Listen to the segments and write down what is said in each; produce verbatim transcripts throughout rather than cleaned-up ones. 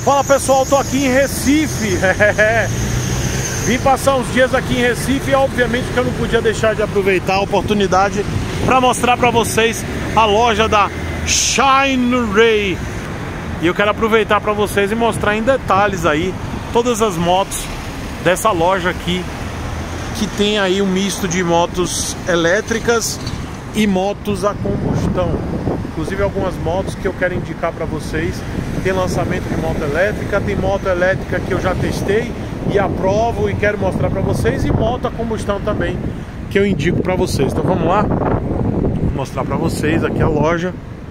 Fala pessoal, tô aqui em Recife. Vim passar uns dias aqui em Recife e obviamente que eu não podia deixar de aproveitar a oportunidade para mostrar para vocês a loja da Shine Ray. E eu quero aproveitar para vocês e mostrar em detalhes aí todas as motos dessa loja aqui, que tem aí um misto de motos elétricas e motos a combustão. Inclusive algumas motos que eu quero indicar para vocês. Tem lançamento de moto elétrica, tem moto elétrica que eu já testei e aprovo e quero mostrar para vocês, e moto a combustão também que eu indico para vocês. Então vamos lá, vou mostrar para vocês aqui a loja.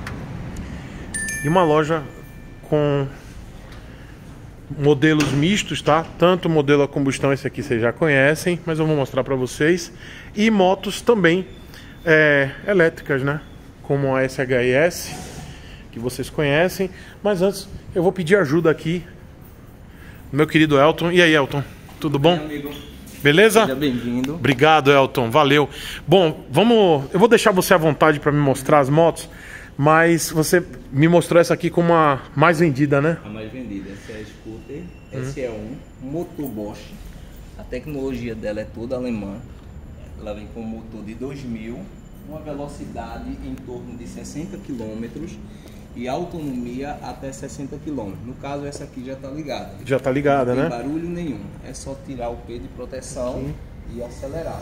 E uma loja com modelos mistos, tá? Tanto o modelo a combustão, esse aqui vocês já conhecem, mas eu vou mostrar para vocês, e motos também é, elétricas, né? Como a S H S, que vocês conhecem. Mas antes eu vou pedir ajuda aqui do meu querido Elton. E aí, Elton, tudo bom? Amigo. Beleza? Seja bem-vindo. Obrigado, Elton, valeu. Bom, vamos, eu vou deixar você à vontade para me mostrar as motos, mas você me mostrou essa aqui como a mais vendida, né? A mais vendida, essa é a Scooter S E um, motor Bosch. A tecnologia dela é toda alemã. Ela vem com um motor de dois mil, uma velocidade em torno de sessenta quilômetros e autonomia até sessenta quilômetros. No caso, essa aqui já está ligada. Já está ligada, não né? Não tem barulho nenhum. É só tirar o P de proteção Sim. e acelerar.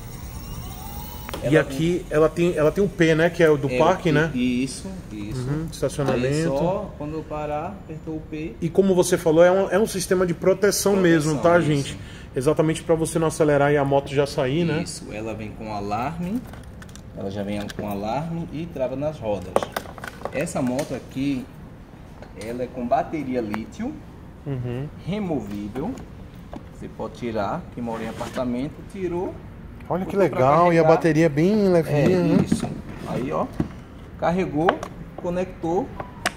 Ela e aqui tem... ela tem ela tem um P, né? Que é o do é parque, o... né? Isso, isso. Uhum, estacionamento. Aí só quando eu parar, apertou o P. E como você falou, é um, é um sistema de proteção, proteção mesmo, tá, isso. gente? Exatamente para você não acelerar e a moto já sair, isso. né? Isso, ela vem com alarme. Ela já vem com alarme e trava nas rodas. Essa moto aqui, ela é com bateria lítio, uhum. removível. Você pode tirar, quem mora em apartamento, tirou. Olha que legal, e a bateria é bem levinha, é, né? Isso. Aí, ó, carregou, conectou.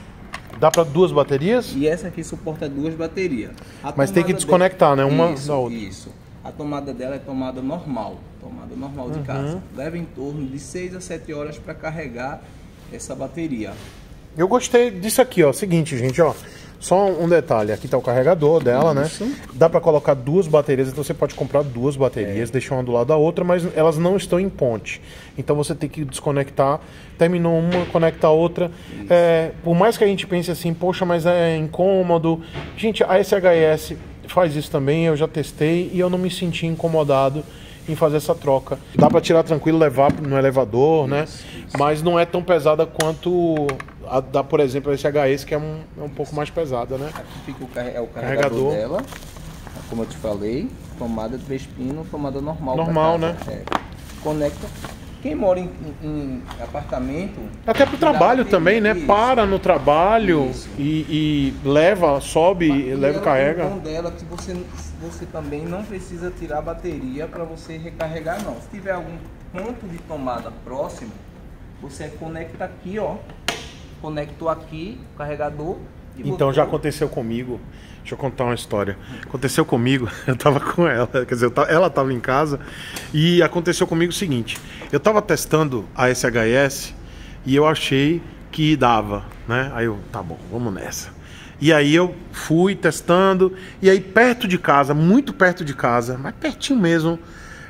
Dá para duas baterias? E essa aqui suporta duas baterias. A Mas tem que desconectar, dela... né? Uma isso, da outra. Isso. A tomada dela é tomada normal. Tomada normal de uhum. casa. Leva em torno de seis a sete horas para carregar essa bateria. Eu gostei disso aqui, ó. Seguinte, gente, ó. Só um detalhe. Aqui tá o carregador dela, Isso. né? Dá para colocar duas baterias, então você pode comprar duas baterias, é. deixar uma do lado da outra, mas elas não estão em ponte. Então você tem que desconectar. Terminou uma, conecta a outra. É, por mais que a gente pense assim, poxa, mas é incômodo. Gente, a S H S faz isso também, eu já testei e eu não me senti incomodado em fazer essa troca. Dá para tirar tranquilo, levar no elevador, isso, né? Isso. Mas não é tão pesada quanto a da, por exemplo, a S H S, que é um, é um pouco mais pesada, né? Aqui fica o, é o carregador, carregador dela, como eu te falei, tomada de três pinos, tomada normal. Normal, né? É. Conecta. Quem mora em, em, em apartamento... Até pro trabalho também, né? Isso. Para no trabalho e, e leva, sobe, e leva e carrega. O bom dela que você, você também não precisa tirar a bateria para você recarregar, não. Se tiver algum ponto de tomada próximo, você conecta aqui, ó. Conectou aqui o carregador. E então botou. Já aconteceu comigo. Deixa eu contar uma história. Aconteceu comigo, eu tava com ela, quer dizer, ela tava em casa, e aconteceu comigo o seguinte: eu tava testando a S H S e eu achei que dava, né? Aí eu, tá bom, vamos nessa. E aí eu fui testando, e aí perto de casa, muito perto de casa, mas pertinho mesmo,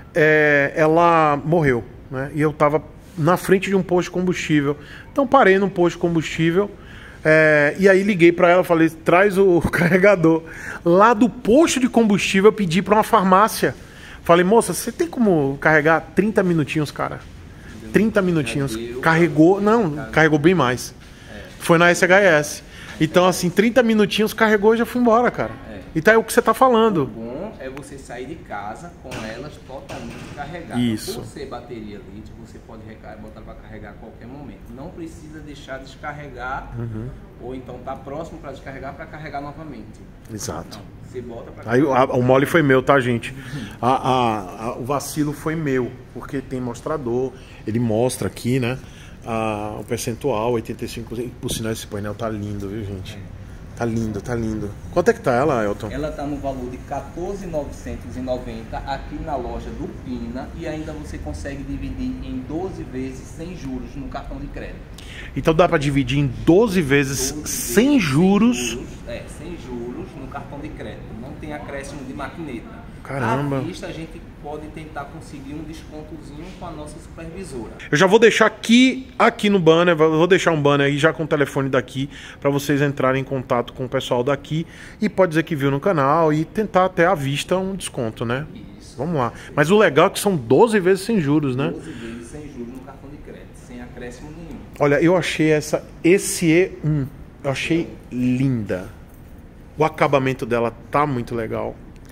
é, ela morreu, né? E eu tava na frente de um posto de combustível. Então parei num posto de combustível. É, e aí liguei para ela, falei, traz o carregador. Lá do posto de combustível eu pedi para uma farmácia. Falei, moça, você tem como carregar trinta minutinhos, cara? trinta minutinhos. Carregou, não, carregou bem mais. Foi na S H S. Então assim, trinta minutinhos carregou e já fui embora, cara. Então é o que você tá falando. O bom é você sair de casa com elas totalmente carregadas. Isso. Por ser bateria lítio, você pode botar para carregar a qualquer momento. Não precisa deixar descarregar, uhum. ou então tá próximo para descarregar para carregar novamente. Exato. Não, você bota pra Aí a, o mole foi meu, tá, gente? A, a, a, o vacilo foi meu, porque tem mostrador, ele mostra aqui, né? A, o percentual, oitenta e cinco por cento. Por sinal, esse painel tá lindo, viu, gente? É. Tá lindo, tá lindo. Quanto é que tá ela, Elton? Ela tá no valor de quatorze mil novecentos e noventa aqui na loja do Pina, e ainda você consegue dividir em doze vezes sem juros no cartão de crédito. Então dá para dividir em doze vezes doze sem vezes juros. Sem juros, é, sem juros no cartão de crédito. Não tem acréscimo de maquineta. Caramba. À vista, a gente pode tentar conseguir um descontozinho com a nossa supervisora. Eu já vou deixar aqui, aqui no banner, vou deixar um banner aí já com o telefone daqui para vocês entrarem em contato com o pessoal daqui e pode dizer que viu no canal e tentar até à vista um desconto, né? Isso. Vamos lá. Mas o legal é que são doze vezes sem juros, né? doze vezes sem juros no cartão de crédito, sem acréscimo nenhum. Olha, eu achei essa esse E um, eu achei linda. O acabamento dela tá muito legal.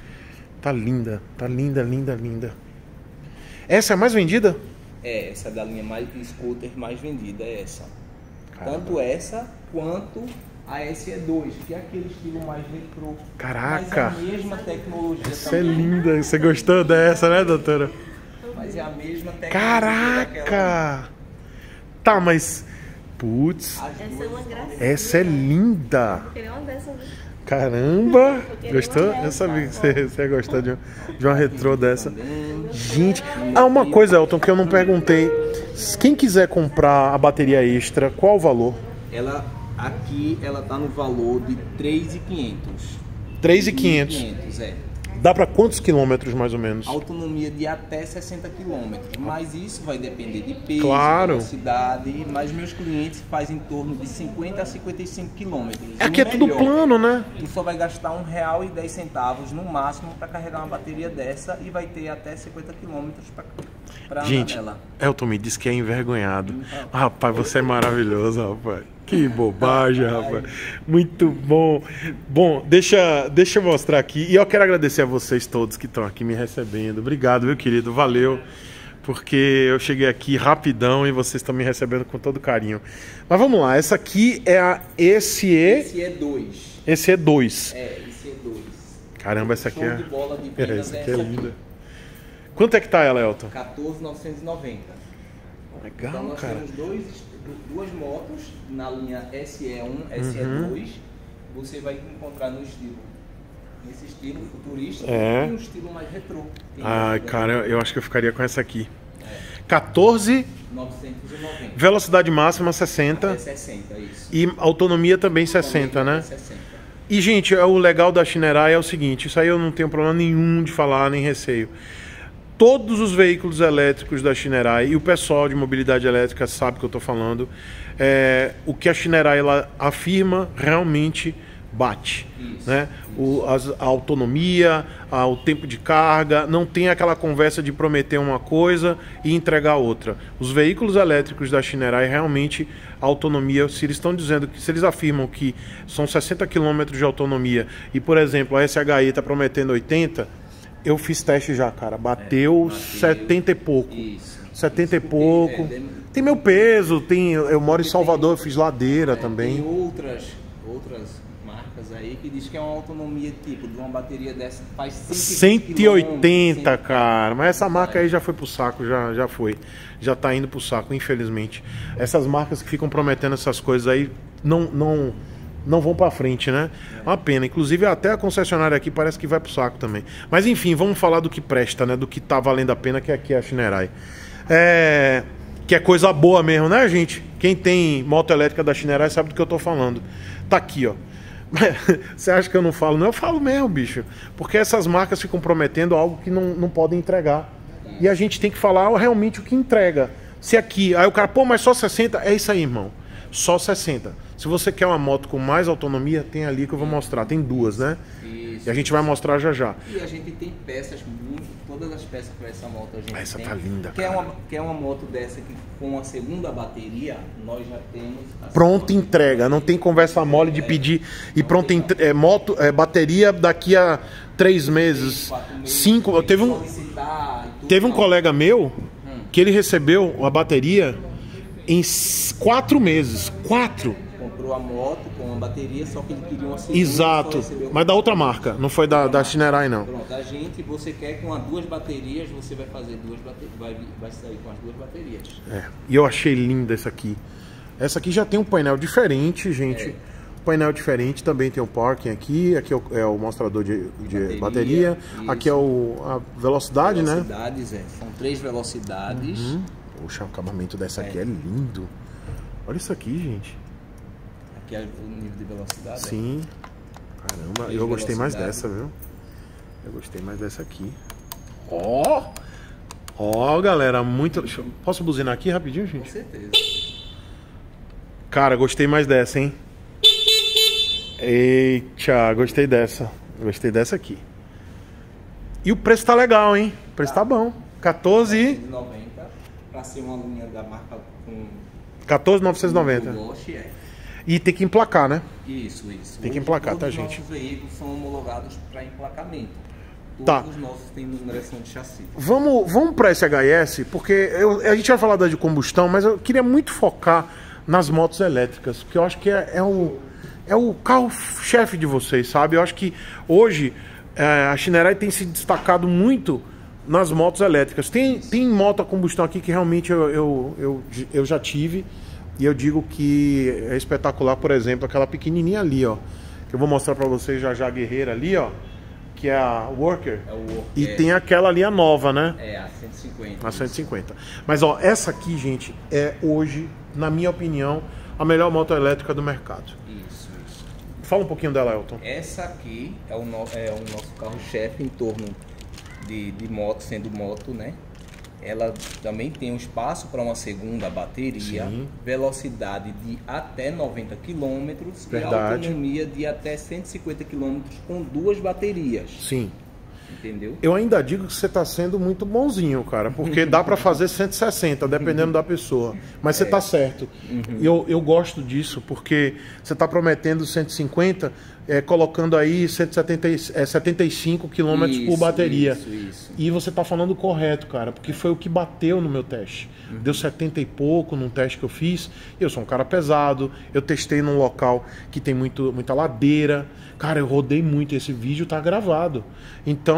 Tá linda, tá linda, linda, linda. Essa é a mais vendida? É, essa é da linha mais scooter mais vendida, é essa. Caramba. Tanto essa quanto a S E dois, que é aquele estilo mais retrô. Caraca! Mas é a mesma tecnologia Essa também. é linda. Você gostou dessa, né, doutora? Mas é a mesma tecnologia. Caraca! daquela- Tá, mas... Putz, As Essa é duas uma são- gracinha. essa é linda. Eu queria uma dessas. Caramba! queria Gostou? uma Eu dessa. sabia que você, você ia gostar de, uma- de uma retrô dessa. Também. Gente, ah, uma coisa, Elton, que eu não perguntei. Quem quiser comprar a bateria extra, qual o valor? Ela aqui ela tá no valor de três mil e quinhentos. três mil e quinhentos. três mil e quinhentos, é. Dá pra quantos quilômetros, mais ou menos? Autonomia de até sessenta quilômetros, mas isso vai depender de peso, Claro. velocidade, mas meus clientes fazem em torno de cinquenta a cinquenta e cinco quilômetros. Aqui é tudo plano, né? Tu só vai gastar um real e dez centavos no máximo para carregar uma bateria dessa e vai ter até cinquenta quilômetros para andar Gente, nela. Elton me disse que é envergonhado. Ah, rapaz, você é maravilhoso, rapaz. Que bobagem, rapaz. Muito bom. Bom, deixa, deixa eu mostrar aqui. E eu quero agradecer a vocês todos que estão aqui me recebendo. Obrigado, meu querido. Valeu. Porque eu cheguei aqui rapidão e vocês estão me recebendo com todo carinho. Mas vamos lá. Essa aqui é a E C E. Esse é dois. Esse é dois. É, esse é dois. Caramba, essa aqui Show é... de bola de É, vendas essa é aqui é essa linda. Quanto é que tá ela, Elton? quatorze mil novecentos e noventa. Legal, Então nós cara. temos dois, duas motos na linha S E um, S E Uhum. dois. Você vai encontrar no estilo, nesse estilo futurista É. e um estilo mais retrô. Tem Ai, essa cara, eu acho que eu ficaria com essa aqui. quatorze, novecentos e noventa. velocidade máxima sessenta É sessenta, isso. e autonomia também sessenta, Também né? é sessenta. E, gente, é o legal da Shinerai é o seguinte, isso aí eu não tenho problema nenhum de falar, nem receio. Todos os veículos elétricos da Shinerai, e o pessoal de mobilidade elétrica sabe o que eu estou falando, é, o que a Shinerai ela afirma realmente bate. Isso, Né? O, as- a autonomia, a- o tempo de carga, não tem aquela conversa de prometer uma coisa e entregar outra. Os veículos elétricos da Shinerai realmente a autonomia, se eles estão dizendo que se eles afirmam que são sessenta quilômetros de autonomia e, por exemplo, a S H I está prometendo oitenta, eu fiz teste já, cara. Bateu, bateu. setenta e pouco. Isso. setenta e Isso porque, pouco. é, dem- Tem meu peso, tem, eu moro em Salvador, eu fiz ladeira É, também. Tem outras, outras marcas aí que diz que é uma autonomia tipo de uma bateria dessa faz cento e oitenta, quilômetros, cara. Mas essa marca aí já foi pro saco, já, já foi. Já tá indo pro saco, infelizmente. Essas marcas que ficam prometendo essas coisas aí não, não, não vão pra frente, né? É uma pena. Inclusive, até a concessionária aqui parece que vai pro saco também. Mas enfim, vamos falar do que presta, né? Do que tá valendo a pena, que aqui é a Shinerai. É... Que é coisa boa mesmo, né, gente? Quem tem moto elétrica da Shinerai sabe do que eu tô falando. Tá aqui, ó. Você acha que eu não falo? Não, eu falo mesmo, bicho. Porque essas marcas ficam prometendo algo que não, não podem entregar. E a gente tem que falar realmente o que entrega. Se aqui, aí o cara, pô, mas só sessenta? É isso aí, irmão. Só sessenta. Se você quer uma moto com mais autonomia, tem ali que eu vou mostrar. Tem duas, né? Isso. E a gente vai mostrar já já. E a gente tem peças, muito, todas as peças para essa moto a gente Essa tem. tá linda, quer cara. uma, quer uma moto dessa que com a segunda bateria, nós já temos... a Pronta segunda entrega. Não tem conversa mole de pedir. E pronta entre... é, moto, é, bateria daqui a três meses. quatro meses, Cinco. tem que Teve um, solicitar e tudo, teve um não. colega meu que ele recebeu a bateria em s- quatro meses. Quatro. Comprou a moto com a bateria, só que ele queria uma segunda. Exato. só recebeu- Mas da outra marca. Não foi da, da Shinerai, não. Pronto, a gente, você quer com as duas baterias, você vai fazer duas baterias, vai, vai sair com as duas baterias. É. E eu achei linda essa aqui. Essa aqui já tem um painel diferente, gente. É. Painel diferente, também tem o parking aqui. Aqui é o, é o mostrador de, de bateria. Bateria, Aqui é o, a velocidade, né? Velocidades, é. São três velocidades. Poxa, o acabamento dessa aqui é lindo. Olha isso aqui, gente. Aqui é o nível de velocidade. Sim. É? Caramba, eu gostei mais dessa, viu? Eu gostei mais dessa aqui. Ó! Ó, galera, muito... Posso buzinar aqui rapidinho, gente? Com certeza. Cara, gostei mais dessa, hein? Eita, gostei dessa. Gostei dessa aqui. E o preço tá legal, hein? O preço tá, tá bom. quatorze e noventa para ser uma linha da marca com quatorze mil novecentos e noventa. Bosch, é. E tem que emplacar, né? Isso, isso. Tem que Hoje, emplacar, tá, os gente? Nossos veículos são homologados para emplacamento. Todos Tá. os nossos têm numeração de chassi. Vamos, vamos para esse H S, porque eu, a gente vai falar da de combustão, mas eu queria muito focar nas motos elétricas, porque eu acho que é, é o, é o carro-chefe de vocês, sabe? Eu acho que hoje é, a Shinerai tem se destacado muito nas motos elétricas. Tem, tem moto a combustão aqui que realmente eu, eu, eu, eu já tive, e eu digo que é espetacular, por exemplo, aquela pequenininha ali, ó, que eu vou mostrar para vocês já já, a guerreira ali, ó, que é a Worker. É o Worker. E tem aquela ali, a nova, né? É, a cento e cinquenta. A cento e cinquenta. Mas, ó, essa aqui, gente, é hoje, na minha opinião, a melhor moto elétrica do mercado. Isso, isso. Fala um pouquinho dela, Elton. Essa aqui é o, no, é o nosso carro-chefe em torno de, de moto, sendo moto, né? Ela também tem um espaço para uma segunda bateria, Sim. Velocidade de até noventa quilômetros e Verdade. autonomia de até cento e cinquenta quilômetros com duas baterias. Sim. Entendeu? Eu ainda digo que você está sendo muito bonzinho, cara, porque dá para fazer cento e sessenta, dependendo da pessoa. Mas você está certo. Uhum. Eu, eu gosto disso, porque você está prometendo cento e cinquenta, é, colocando aí cento e setenta, é, setenta e cinco quilômetros por bateria. Isso, isso. E você está falando correto, cara, porque foi o que bateu no meu teste. Uhum. Deu setenta e pouco num teste que eu fiz. Eu sou um cara pesado, eu testei num local que tem muito, muita ladeira. Cara, eu rodei muito, esse vídeo tá gravado. Então,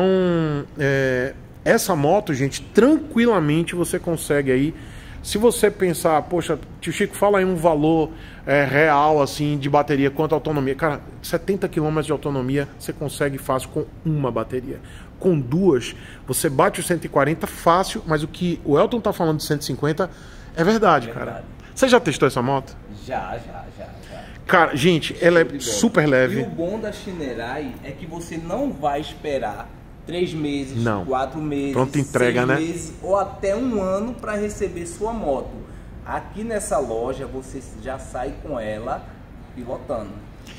é, essa moto, gente, tranquilamente você consegue aí. Se você pensar, poxa, tio Chico, fala aí um valor é, real, assim, de bateria, quanto a autonomia. Cara, setenta quilômetros de autonomia você consegue fácil com uma bateria. Com duas, você bate os cento e quarenta fácil, mas o que o Elton tá falando de cento e cinquenta é verdade, é verdade. Cara. Você já testou essa moto? Já, já, já, já. Cara, gente, ela é super leve. E o bom da Shinerai é que você não vai esperar três meses, não. quatro meses, pronto, entrega, seis né? meses ou até um ano para receber sua moto. Aqui nessa loja você já sai com ela pilotando.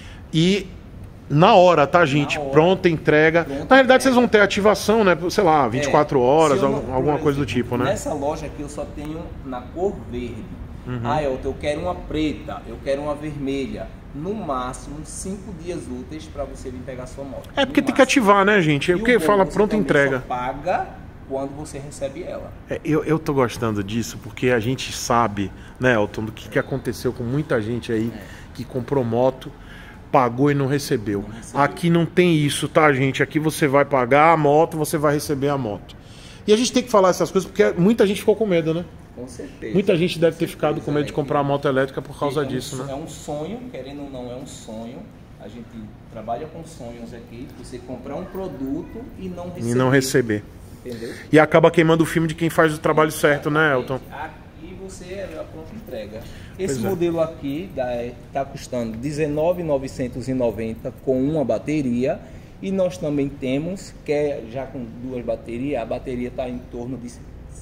E na hora, tá, gente? Hora. Pronta entrega. Pronta Na realidade, entrega. Vocês vão ter ativação, né? Sei lá, vinte e quatro é, horas, não, alguma exemplo, coisa do tipo, né? Nessa loja aqui eu só tenho na cor verde. Uhum. Ah, eu, eu quero uma preta, eu quero uma vermelha. No máximo, cinco dias úteis para você vir pegar sua moto. É porque tem que ativar, né, gente? É o que fala pronta entrega. Só paga quando você recebe ela. É, eu, eu tô gostando disso porque a gente sabe, né, Elton, do que, que aconteceu com muita gente aí é. que comprou moto, pagou e não recebeu. não recebeu. Aqui não tem isso, tá, gente? Aqui você vai pagar a moto, você vai receber a moto. E a gente tem que falar essas coisas porque muita gente ficou com medo, né? Com certeza. Muita gente deve ter certeza, ficado com medo de comprar a moto elétrica por causa é um, disso, né? É um sonho, querendo ou não, é um sonho. A gente trabalha com sonhos aqui. Você comprar um produto e não receber. E não receber. Entendeu? E acaba queimando o filme de quem faz o trabalho Exatamente. certo, né, Elton? Aqui você é a pronta entrega. Esse pois modelo é. aqui está custando dezenove mil novecentos e noventa com uma bateria. E nós também temos, que é já com duas baterias, a bateria está em torno de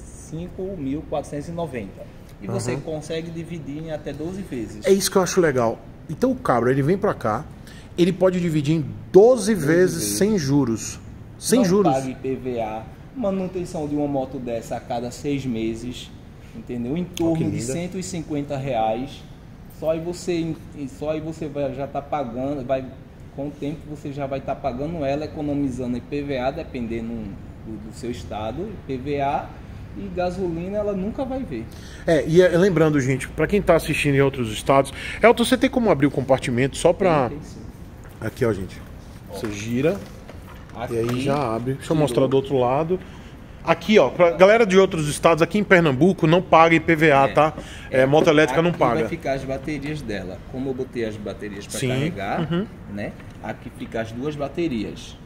cinco mil quatrocentos e noventa. E você uhum. consegue dividir em até doze vezes. É isso que eu acho legal. Então o cabra, ele vem pra cá, ele pode dividir em doze vezes sem juros. Sem Não juros. Pague I P V A, manutenção de uma moto dessa a cada seis meses, entendeu? Em torno oh, de cento e cinquenta reais. Só aí você, só aí você vai, já está pagando, vai, com o tempo você já vai estar tá pagando ela, economizando I P V A, dependendo do, do seu estado, I P V A. E gasolina ela nunca vai ver. É, e é, lembrando, gente, para quem tá assistindo em outros estados, Elton, você tem como abrir o compartimento só para... Aqui, ó, gente. Você gira aqui, e aí já abre. Deixa eu mostrar do outro lado. Aqui, ó, pra galera de outros estados, aqui em Pernambuco, não paga I P V A, é, tá? É, moto elétrica não paga. Aqui vai ficar as baterias dela. Como eu botei as baterias para carregar, uhum. né? Aqui fica as duas baterias.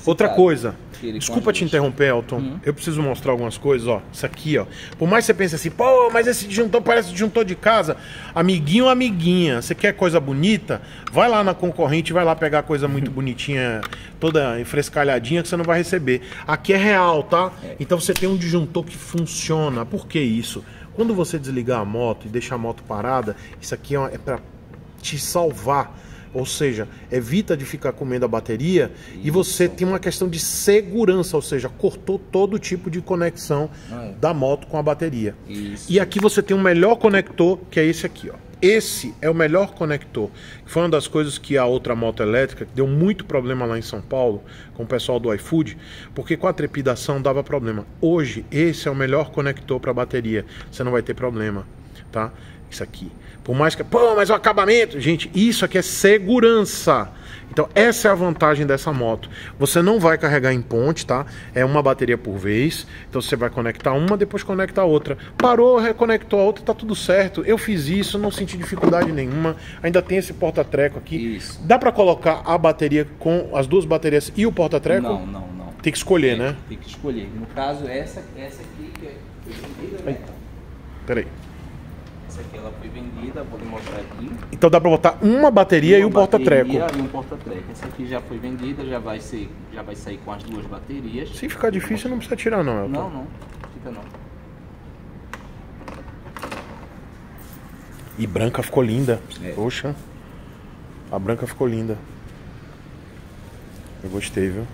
Outra coisa, desculpa te interromper, Elton. Uhum. Eu preciso mostrar algumas coisas, ó. Isso aqui, ó. Por mais que você pense assim, pô, mas esse disjuntor parece disjuntor de casa. Amiguinho, amiguinha, você quer coisa bonita? Vai lá na concorrente, vai lá pegar coisa muito bonitinha, toda enfrescalhadinha, que você não vai receber. Aqui é real, tá? Então você tem um disjuntor que funciona. Por que isso? Quando você desligar a moto e deixar a moto parada, isso aqui é pra te salvar. Ou seja, evita de ficar comendo a bateria. Isso. E você tem uma questão de segurança, ou seja, cortou todo tipo de conexão ah, é. da moto com a bateria. Isso. E aqui você tem um melhor conector, que é esse aqui, ó. Esse é o melhor conector. Foi uma das coisas que a outra moto elétrica, que deu muito problema lá em São Paulo, com o pessoal do iFood, porque com a trepidação dava problema. Hoje, esse é o melhor conector para bateria. Você não vai ter problema, tá? Isso aqui. Por mais que... Pô, mas o acabamento... Gente, isso aqui é segurança. Então, essa é a vantagem dessa moto. Você não vai carregar em ponte, tá? É uma bateria por vez. Então, você vai conectar uma, depois conecta a outra. Parou, reconectou a outra, tá tudo certo. Eu fiz isso, não senti dificuldade nenhuma. Ainda tem esse porta-treco aqui. Isso. Dá pra colocar a bateria com as duas baterias e o porta-treco? Não, não, não. Tem que escolher, tem, né? Tem que escolher. No caso, essa, essa aqui que é... Peraí. Essa aqui ela foi vendida, vou lhe mostrar aqui. Então dá pra botar uma bateria uma e um porta-treco. E um porta-treco. Essa aqui já foi vendida, já vai, ser, já vai sair com as duas baterias. Se ficar difícil, não precisa tirar não, Elton. Não, não. Fica não. E branca ficou linda. É. Poxa. A branca ficou linda. Eu gostei, viu?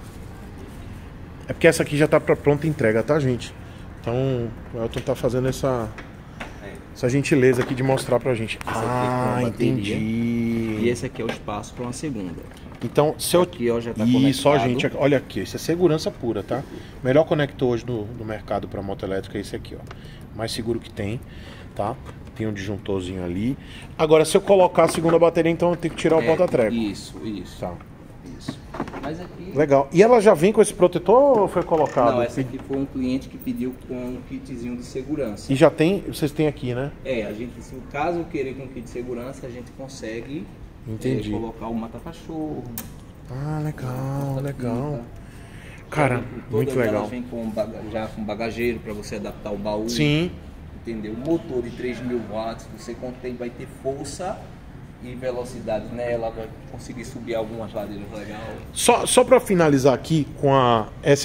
É porque essa aqui já tá pra pronta entrega, tá, gente? Então, o Elton tá fazendo essa... essa gentileza aqui de mostrar pra gente. Essa ah, aqui é entendi. E esse aqui é o espaço para uma segunda. Então, se eu... Aqui, ó, já tá isso, ó, conectado. gente, olha aqui, isso é segurança pura, tá? O melhor conector hoje no, no mercado para moto elétrica é esse aqui, ó. Mais seguro que tem, tá? Tem um disjuntorzinho ali. Agora, se eu colocar a segunda bateria, então eu tenho que tirar o é, porta-treco. Isso, isso. Tá. Isso. Mas aqui... Legal. E ela já vem com esse protetor ou foi colocado? Não, essa aqui foi um cliente que pediu com um kitzinho de segurança. E já tem, vocês têm aqui, né? É, a gente, se o caso querer com kit de segurança, a gente consegue Entendi. É, colocar o mata-cachorro. Ah, legal, legal. Pinta. Cara, muito legal. Elas vêm com baga já com bagageiro para você adaptar o baú. Sim. Entendeu? Motor de três mil watts, você contém, vai ter força e velocidade nela, vai conseguir subir algumas ladeiras legais. Só, só para finalizar aqui com a S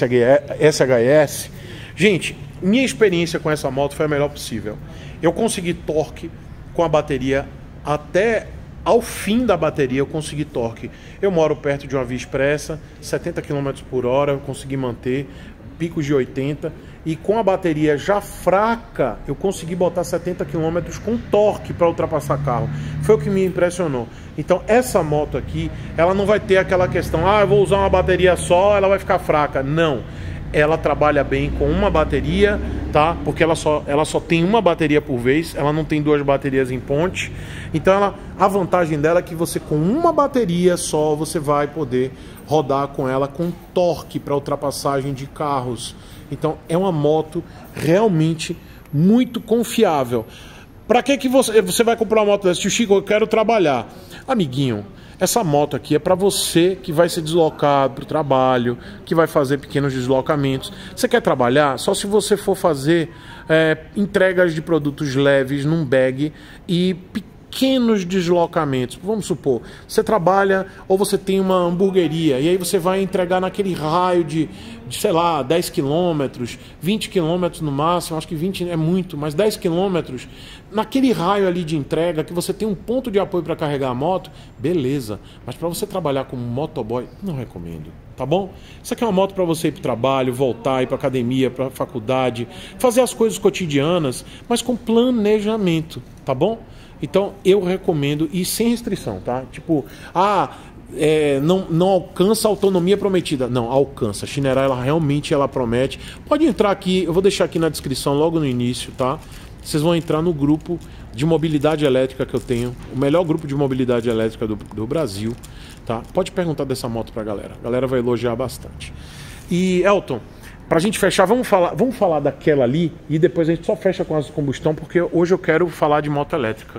H S, gente, minha experiência com essa moto foi a melhor possível. Eu consegui torque com a bateria até ao fim da bateria, eu consegui torque. Eu moro perto de uma via expressa, setenta quilômetros por hora, eu consegui manter, picos de oitenta, e com a bateria já fraca, eu consegui botar setenta quilômetros com torque para ultrapassar carro. Foi o que me impressionou. Então essa moto aqui, ela não vai ter aquela questão, ah, eu vou usar uma bateria só, ela vai ficar fraca. Não, ela trabalha bem com uma bateria, tá? Porque ela só, ela só tem uma bateria por vez, ela não tem duas baterias em ponte. Então ela, a vantagem dela é que você com uma bateria só, você vai poder rodar com ela com torque para ultrapassagem de carros. Então é uma moto realmente muito confiável. Para que que você, você vai comprar uma moto dessa? Tio Chico, eu quero trabalhar. Amiguinho, essa moto aqui é para você que vai se deslocar para o trabalho, que vai fazer pequenos deslocamentos. Você quer trabalhar? Só se você for fazer é, entregas de produtos leves num bag e pequenos deslocamentos. Vamos supor, você trabalha ou você tem uma hamburgueria e aí você vai entregar naquele raio de, de sei lá, dez quilômetros, vinte quilômetros no máximo, acho que vinte é muito, mas dez quilômetros, naquele raio ali de entrega que você tem um ponto de apoio para carregar a moto, beleza. Mas para você trabalhar como motoboy, não recomendo. Tá bom? Isso aqui é uma moto para você ir para o trabalho, voltar, ir para academia, para faculdade, fazer as coisas cotidianas, mas com planejamento, tá bom? Então eu recomendo e sem restrição, tá? Tipo, ah, é, não, não alcança a autonomia prometida. Não, alcança. A Shinerai, ela realmente ela promete. Pode entrar aqui, eu vou deixar aqui na descrição logo no início, tá? Vocês vão entrar no grupo de mobilidade elétrica que eu tenho, o melhor grupo de mobilidade elétrica do, do Brasil, tá? Pode perguntar dessa moto pra galera. A galera vai elogiar bastante. E, Elton, pra gente fechar, vamos falar, vamos falar daquela ali e depois a gente só fecha com as de combustão, porque hoje eu quero falar de moto elétrica.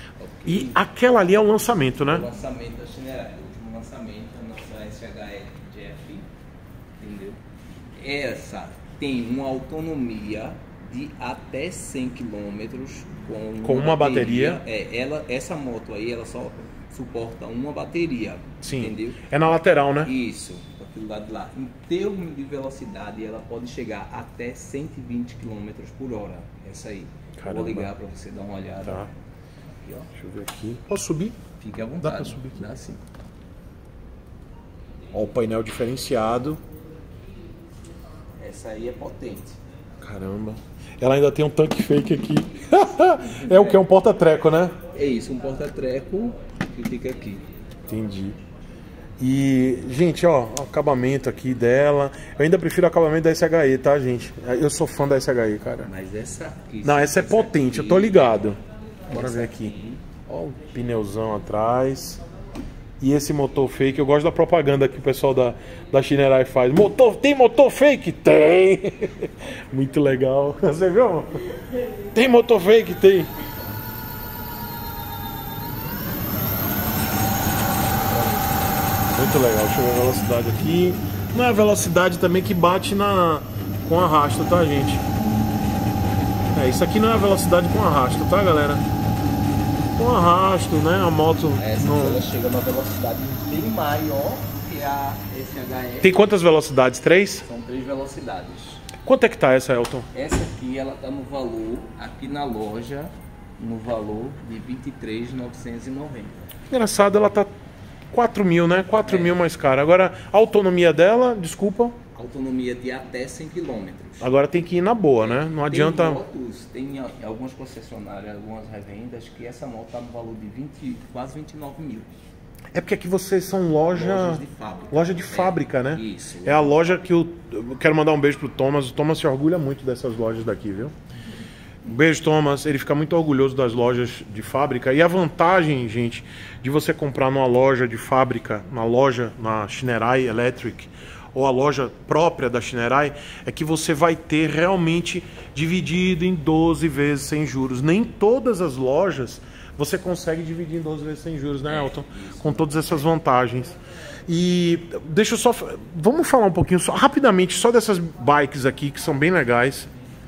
E aquela ali é o lançamento, né? O lançamento da Shinerai, o último lançamento, a nossa S H S J F entendeu? Essa tem uma autonomia de até cem quilômetros com, com uma bateria. bateria. É, ela, essa moto aí, ela só suporta uma bateria. Sim. Entendeu? É na lateral, né? Isso, aquilo lado de lá. Em termos de velocidade, ela pode chegar até cento e vinte quilômetros por hora. Essa aí. Caramba. Eu vou ligar para você dar uma olhada. Tá. Aqui, ó. Deixa eu ver aqui. Posso subir? Fique à vontade. Dá pra subir aqui? Dá sim. Ó, o painel diferenciado. Essa aí é potente. Caramba. Ela ainda tem um tanque fake aqui. É o que? É um porta-treco, né? É isso, um porta-treco que fica aqui. Entendi. E, gente, ó, o acabamento aqui dela. Eu ainda prefiro o acabamento da S H E, tá, gente? Eu sou fã da S H E, cara. Mas essa aqui... Não, essa é potente, eu tô ligado. Bora essa ver aqui. aqui. Ó, o pneuzão atrás. E esse motor fake, eu gosto da propaganda que o pessoal da, da Shinerai faz. Motor, tem motor fake? Tem! Muito legal. Você viu? Tem motor fake? Tem. Muito legal. Deixa eu ver a velocidade aqui. Não é a velocidade também que bate na com arrasto, tá, gente? É, isso aqui não é a velocidade com arrasto, tá, galera? Com arrasto, né? A moto. Essa não... ela chega numa velocidade bem maior que a S H E. Tem quantas velocidades? Três? São três velocidades. Quanto é que tá essa, Elton? Essa aqui, ela tá no valor, aqui na loja, no valor de vinte e três mil novecentos e noventa. Engraçado, ela tá quatro mil, né? quatro É. mil mais cara. Agora, a autonomia dela, desculpa, Autonomia de até cem quilômetros. agora tem que ir na boa, né? Não adianta... Tem motos, tem a- algumas concessionárias, algumas revendas, que essa moto tá no valor de vinte, quase vinte e nove mil. É porque aqui vocês são loja... Lojas de fábrica. Loja de É, fábrica, né? Isso. É a loja que eu... eu quero mandar um beijo pro Thomas. O Thomas se orgulha muito dessas lojas daqui, viu? Um beijo, Thomas. Ele fica muito orgulhoso das lojas de fábrica. E a vantagem, gente, de você comprar numa loja de fábrica, na loja, na Shinerai Electric, ou a loja própria da Shinerai, é que você vai ter realmente dividido em doze vezes sem juros. Nem todas as lojas você consegue dividir em doze vezes sem juros, né, Elton? Com todas essas vantagens. E deixa eu só... Vamos falar um pouquinho, só, rapidamente, só dessas bikes aqui, que são bem legais.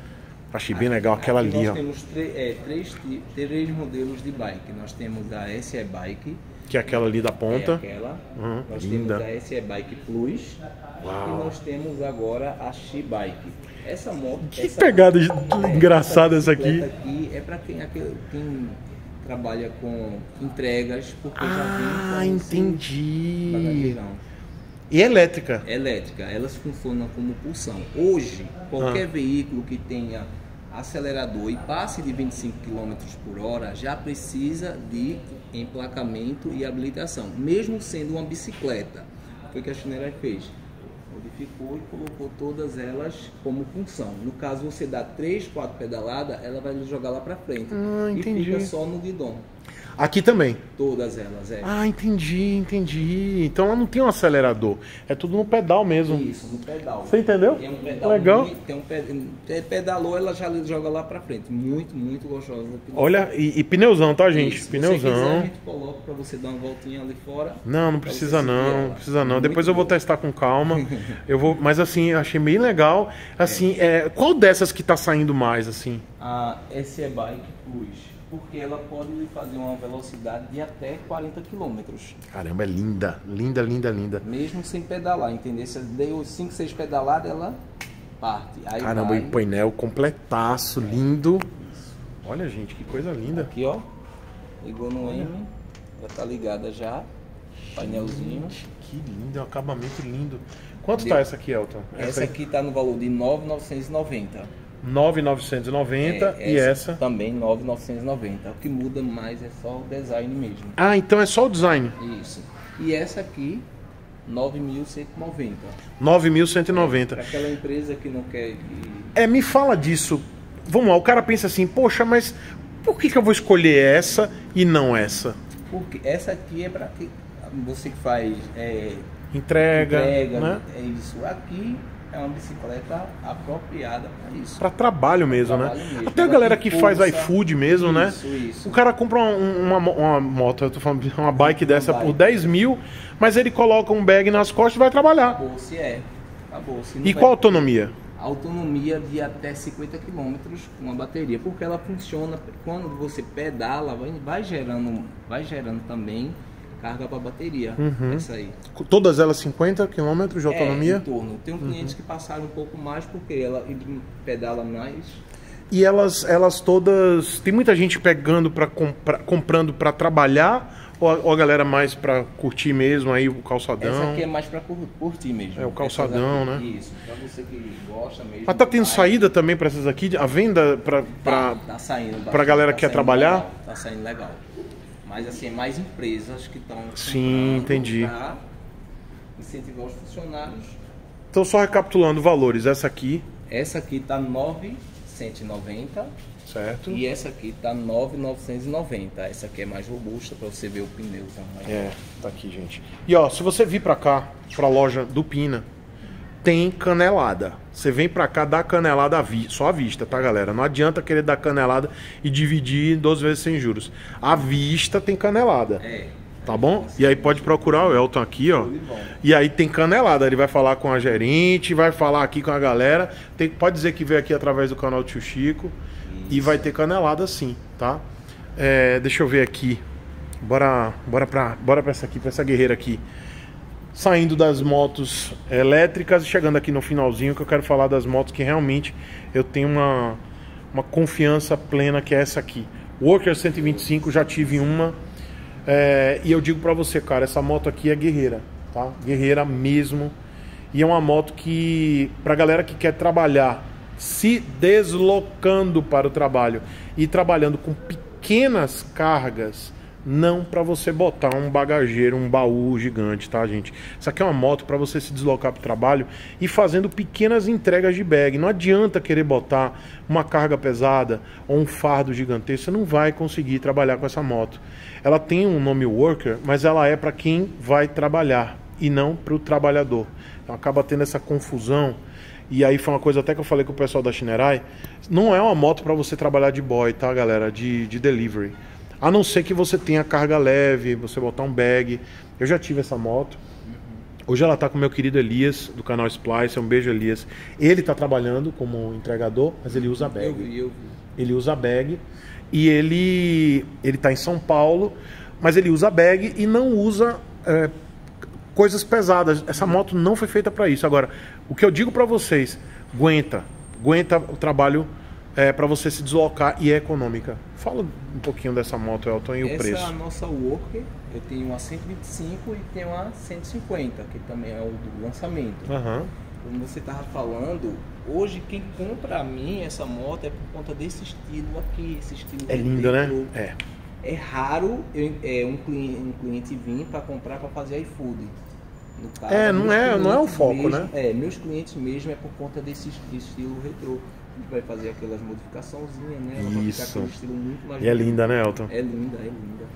Achei bem legal aquela Aqui ali, nós ó. temos tre- é, três, ti- três modelos de bike. Nós temos a S E Bike, Que é aquela ali da ponta. é aquela. Uhum, nós linda. temos a S E Bike Plus. Uau. E nós temos agora a X-Bike. Essa moto... Que essa, pegada de- é, engraçada essa aqui. bicicleta aqui é para quem, aquele- quem trabalha com entregas, porque já Ah, vem com esse entendi. bagageirão. E elétrica. Elétrica, elas funcionam como pulsão. Hoje, qualquer Ah. veículo que tenha acelerador e passe de vinte e cinco quilômetros por hora já precisa de emplacamento e habilitação, mesmo sendo uma bicicleta. Foi o que a Shinerai fez. Modificou e colocou todas elas como função. No caso, você dá três, quatro pedaladas, ela vai jogar lá para frente. Ah, e entendi. fica só no guidão. Aqui também. Todas elas, é. Ah, entendi, entendi. Então ela não tem um acelerador. É tudo no pedal mesmo. Isso, no pedal. Você entendeu? Tem um pedal Legal. muito- tem um pe- pedalou, ela já joga lá pra frente. Muito, muito gostosa. Olha, e, e pneuzão, tá, gente? Isso, se você quiser, a Pneuzão. gente coloca pra você dar uma voltinha ali fora. Não, não pra precisa você seguir não, ela. não precisa não. Muito Depois eu vou bom. testar com calma. Eu vou, mas assim, eu achei bem legal. Assim, é, qual dessas que tá saindo mais assim? A S E Bike Plus, porque ela pode lhe fazer uma velocidade de até quarenta quilômetros, Caramba, é linda, linda, linda, linda. mesmo sem pedalar, entendeu? Se deu cinco, seis pedaladas, ela parte. Aí Caramba, vai, e painel completaço, lindo. Olha, gente, que coisa linda. aqui ó, ligou no M, já tá ligada já, painelzinho. Que lindo, é um acabamento lindo. Quanto Deu. tá essa aqui, Elton? Essa aí? aqui tá no valor de nove mil novecentos e noventa. nove mil novecentos e noventa É, e essa? também nove mil novecentos e noventa. O que muda mais é só o design mesmo. Ah, então é só o design. Isso. E essa aqui, nove mil cento e noventa. nove mil cento e noventa. Para aquela empresa que não quer que... É, me fala disso. Vamos lá, o cara pensa assim, poxa, mas por que, que eu vou escolher essa e não essa? Porque essa aqui é para que você que faz é, Entrega, entrega, né? é isso. Aqui é uma bicicleta apropriada para isso. Pra trabalho mesmo, Trabalho né? mesmo. Até a Ela galera tem que faz força. iFood mesmo, né? Isso, isso. O cara compra uma, uma, uma moto, eu tô falando, uma bike dessa bike. por dez mil, mas ele coloca um bag nas costas e vai trabalhar. Ou se é. acabou. Se não E vai- qual a autonomia? Autonomia de até cinquenta quilômetros com a bateria, porque ela funciona quando você pedala, vai, vai gerando, vai gerando também carga para bateria. Uhum. Essa aí. Todas elas cinquenta quilômetros de autonomia? É, em torno. Tem um cliente que passaram um pouco mais porque ela pedala mais. E elas, elas todas. Tem muita gente pegando para comprar, comprando para trabalhar, ou a, ou a galera mais para curtir mesmo aí o calçadão? Essa aqui é mais para curtir mesmo. É o calçadão, Essas aqui, né? Isso, para você que gosta mesmo. Mas tá tendo vai. saída também para essas aqui? A venda para Tá, tá saindo bastante, pra galera tá que quer saindo trabalhar? legal, tá saindo legal. Mas assim, é mais empresas que estão Sim, entendi. para incentivar os funcionários. Então, só recapitulando valores, essa aqui, Essa aqui tá nove mil cento e noventa certo? e essa aqui tá nove mil novecentos e noventa. Essa aqui é mais robusta para você ver o pneu. Tá? É, tá aqui, gente. E ó, se você vir pra cá, pra loja do Pina, tem canelada. Você vem pra cá, dá canelada à vi- só à vista, tá, galera? Não adianta querer dar canelada e dividir doze vezes sem juros. À vista tem canelada. É. Tá bom? E aí pode procurar o Elton aqui, ó. E aí tem canelada. Ele vai falar com a gerente, vai falar aqui com a galera. Tem, pode dizer que veio aqui através do canal do Tio Chico. E vai ter canelada sim, tá? É, deixa eu ver aqui. Bora, bora, pra, bora pra essa aqui, pra essa guerreira aqui. Saindo das motos elétricas e chegando aqui no finalzinho, que eu quero falar das motos que realmente eu tenho uma, uma confiança plena, que é essa aqui. Worker cento e vinte e cinco, já tive uma. É, e eu digo pra você, cara, essa moto aqui é guerreira, tá? Guerreira mesmo. E é uma moto que, pra galera que quer trabalhar, se deslocando para o trabalho e trabalhando com pequenas cargas, não para você botar um bagageiro, um baú gigante, tá, gente? Isso aqui é uma moto para você se deslocar para o trabalho e fazendo pequenas entregas de bag. Não adianta querer botar uma carga pesada ou um fardo gigantesco, você não vai conseguir trabalhar com essa moto. Ela tem um nome Worker, mas ela é para quem vai trabalhar e não para o trabalhador. Então acaba tendo essa confusão. E aí foi uma coisa até que eu falei com o pessoal da Shinerai. Não é uma moto para você trabalhar de boy, tá, galera? De, de delivery. A não ser que você tenha carga leve, você botar um bag. Eu já tive essa moto. Hoje ela tá com o meu querido Elias, do canal Splice. Um beijo, Elias. Ele tá trabalhando como entregador, mas ele usa bag. Eu vi, eu vi. Ele usa bag. E ele, ele tá em São Paulo, mas ele usa bag e não usa é, coisas pesadas. Essa moto não foi feita para isso. Agora, o que eu digo para vocês, aguenta. Aguenta o trabalho é, para você se deslocar e é econômica. Fala um pouquinho dessa moto, Elton, e o Essa preço. é a nossa Worker. Eu tenho uma cento e vinte e cinco e tenho uma cento e cinquenta, que também é o do lançamento. Aham. Como você estava falando, hoje quem compra a mim essa moto é por conta desse estilo aqui, esse estilo É linda, retrô. né? É. É raro eu, é, um, cliente, um cliente vir para comprar para fazer iFood. No caso, É, não meus é- não é o clientes foco, mesmo- né? É, meus clientes mesmo é por conta desse estilo retrô. A gente vai fazer aquelas modificaçõezinhas, né? Ela vai ficar Isso. aquele estilo muito mais E é bonito. linda, né, Elton? É linda, é linda.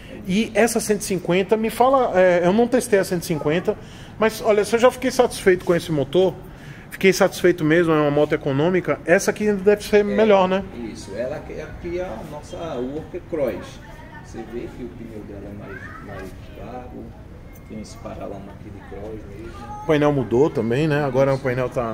E essa cento e cinquenta, me fala, é, eu não testei a cento e cinquenta, mas olha, se eu já fiquei satisfeito com esse motor, fiquei satisfeito mesmo, é uma moto econômica, essa aqui ainda deve ser melhor, né? Isso, ela aqui aqui é a nossa Worker Cross. Você vê que o pneu dela é mais, mais largo, tem esse paralama aqui de cross mesmo. O painel mudou também, né? Agora o painel tá,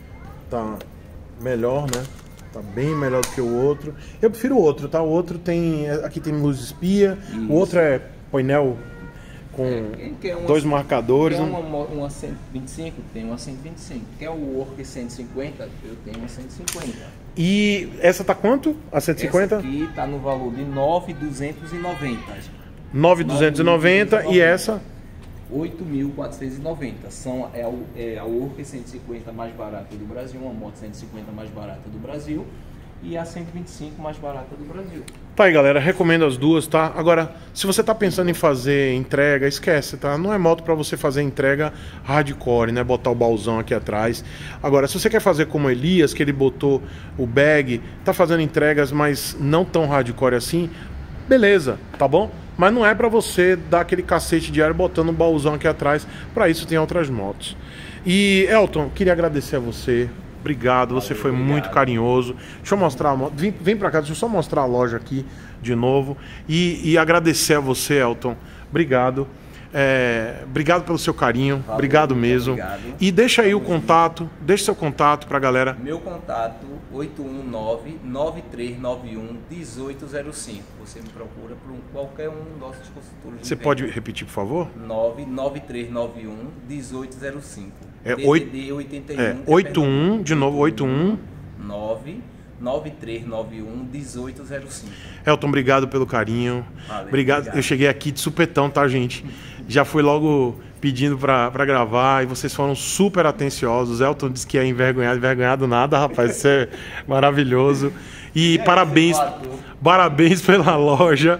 tá melhor, né? Tá bem melhor do que o outro. Eu prefiro o outro, tá? O outro tem, aqui tem luz espia, Isso. o outro é painel com Quem quer uma- dois marcadores. Quer um- uma, mo- uma cento e vinte e cinco? Tem uma cento e vinte e cinco. Quer o Worker cento e cinquenta? Eu tenho uma cento e cinquenta. E essa tá quanto? A cento e cinquenta? Essa aqui tá no valor de nove mil duzentos e noventa. nove mil duzentos e noventa e essa oito mil quatrocentos e noventa. São, é, o- é a Worker cento e cinquenta mais barata do Brasil, uma moto cento e cinquenta mais barata do Brasil e a cento e vinte e cinco mais barata do Brasil. Tá aí, galera, recomendo as duas, tá? Agora, se você tá pensando em fazer entrega, esquece, tá? Não é moto pra você fazer entrega hardcore, né? Botar o baúzão aqui atrás. Agora, se você quer fazer como Elias, que ele botou o bag, tá fazendo entregas, mas não tão hardcore assim, beleza, tá bom? Mas não é pra você dar aquele cacete diário botando o baúzão aqui atrás. Pra isso tem outras motos. E, Elton, queria agradecer a você. Obrigado, você foi obrigado. muito carinhoso. Deixa eu mostrar a moto. Vem, vem pra cá, deixa eu só mostrar a loja aqui de novo. E, e agradecer a você, Elton. Obrigado. É, obrigado pelo seu carinho, Valeu, obrigado mesmo. Obrigado. E deixa aí o contato, deixa seu contato pra galera. Meu contato oito um nove, nove três nove um, um oito zero cinco. Você me procura por um, qualquer um dos nossos consultores. Você pode repetir, por favor? nove nove três nove um, um oito zero cinco. É D D D oitenta e um. É, oitenta e um, de novo, oitenta e um. nove nove três nove um, um oito zero cinco. Elton, obrigado pelo carinho. Valeu, obrigado. obrigado. Eu cheguei aqui de supetão, tá, gente? Já fui logo pedindo pra, pra gravar e vocês foram super atenciosos. Elton disse que é envergonhado, envergonhado nada, rapaz. Isso é maravilhoso. E é, parabéns, parabéns pela loja.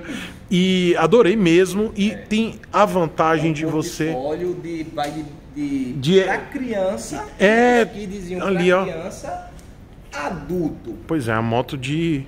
E adorei mesmo. E é. tem a vantagem é um de você. Óleo de vai de, de, de pra criança. É aqui diziam ali, pra ó. criança, adulto. Pois é, a moto de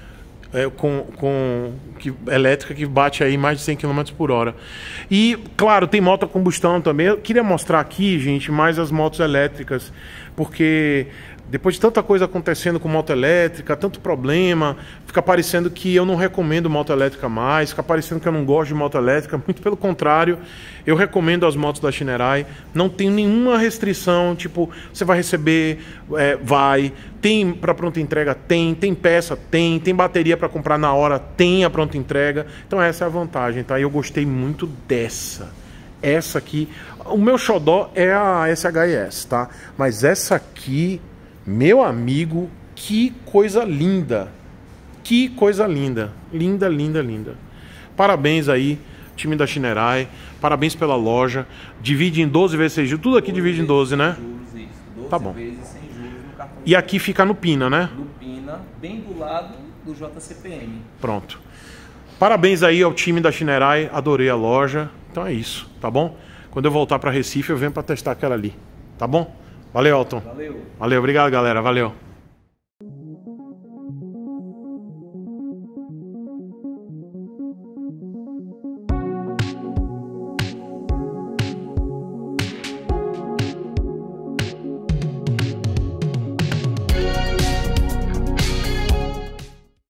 é, com, com que, elétrica que bate aí mais de cem quilômetros por hora. E, claro, tem moto a combustão também. Eu queria mostrar aqui, gente, mais as motos elétricas, porque depois de tanta coisa acontecendo com moto elétrica, tanto problema, fica parecendo que eu não recomendo moto elétrica mais, fica parecendo que eu não gosto de moto elétrica, muito pelo contrário, eu recomendo as motos da Shinerai, não tem nenhuma restrição, tipo, você vai receber, é, vai, tem para pronta entrega, tem, tem peça, tem, tem bateria para comprar na hora, tem a pronta entrega, então essa é a vantagem, tá? E eu gostei muito dessa. Essa aqui, o meu xodó é a S H I S, tá? Mas essa aqui, meu amigo, que coisa linda. Que coisa linda. Linda, linda, linda. Parabéns aí, time da Shinerai. Parabéns pela loja. Divide em doze vezes sem juros. Tudo aqui divide em doze, né? Juros, isso. doze tá bom. Vezes sem juros no cartão. E aqui fica no Pina, né? No Pina, bem do lado do J C P M. Pronto. Parabéns aí ao time da Shinerai. Adorei a loja. Então é isso, tá bom? Quando eu voltar para Recife, eu venho para testar aquela ali. Tá bom? Valeu, Elton. Valeu. Valeu, obrigado, galera. Valeu.